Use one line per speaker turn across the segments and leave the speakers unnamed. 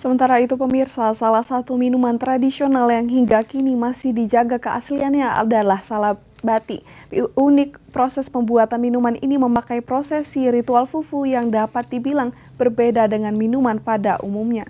Sementara itu pemirsa, salah satu minuman tradisional yang hingga kini masih dijaga keasliannya adalah salabati. Unik proses pembuatan minuman ini memakai prosesi ritual fufu yang dapat dibilang berbeda dengan minuman pada umumnya.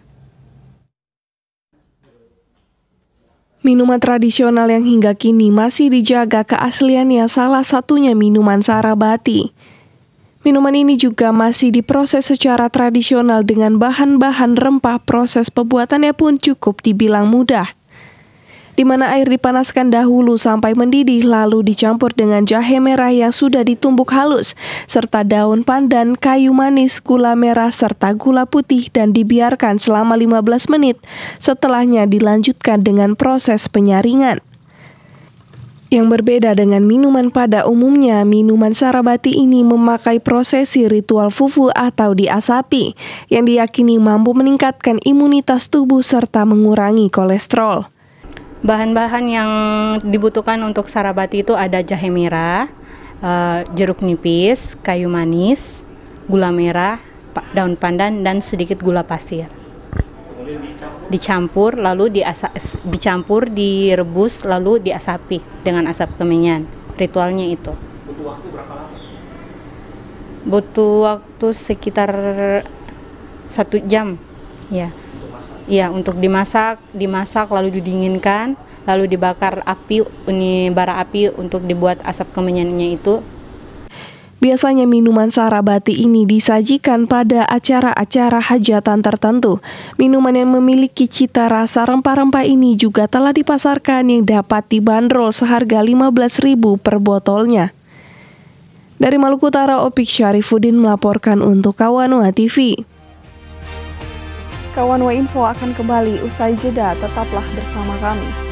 Minuman tradisional yang hingga kini masih dijaga keasliannya salah satunya minuman sarabati. Minuman ini juga masih diproses secara tradisional dengan bahan-bahan rempah. Proses pembuatannya pun cukup dibilang mudah, di mana air dipanaskan dahulu sampai mendidih, lalu dicampur dengan jahe merah yang sudah ditumbuk halus, serta daun pandan, kayu manis, gula merah, serta gula putih, dan dibiarkan selama 15 menit. Setelahnya dilanjutkan dengan proses penyaringan. Yang berbeda dengan minuman pada umumnya, minuman sarabati ini memakai prosesi ritual fufu atau diasapi, yang diyakini mampu meningkatkan imunitas tubuh serta mengurangi kolesterol.
Bahan-bahan yang dibutuhkan untuk sarabati itu ada jahe merah, jeruk nipis, kayu manis, gula merah, daun pandan, dan sedikit gula pasir. Dicampur, lalu dicampur, direbus, lalu diasapi dengan asap kemenyan. Ritualnya itu.
Butuh waktu berapa lama?
Butuh waktu sekitar 1 jam, ya. Iya, untuk dimasak lalu didinginkan, lalu dibakar bara api untuk dibuat asap kemenyannya itu.
Biasanya minuman sarabati ini disajikan pada acara-acara hajatan tertentu. Minuman yang memiliki cita rasa rempah-rempah ini juga telah dipasarkan yang dapat dibanderol seharga 15.000 per botolnya. Dari Maluku Utara, Opik Syarifuddin melaporkan untuk Kawanwa TV. Kawanwa Info akan kembali usai jeda, tetaplah bersama kami.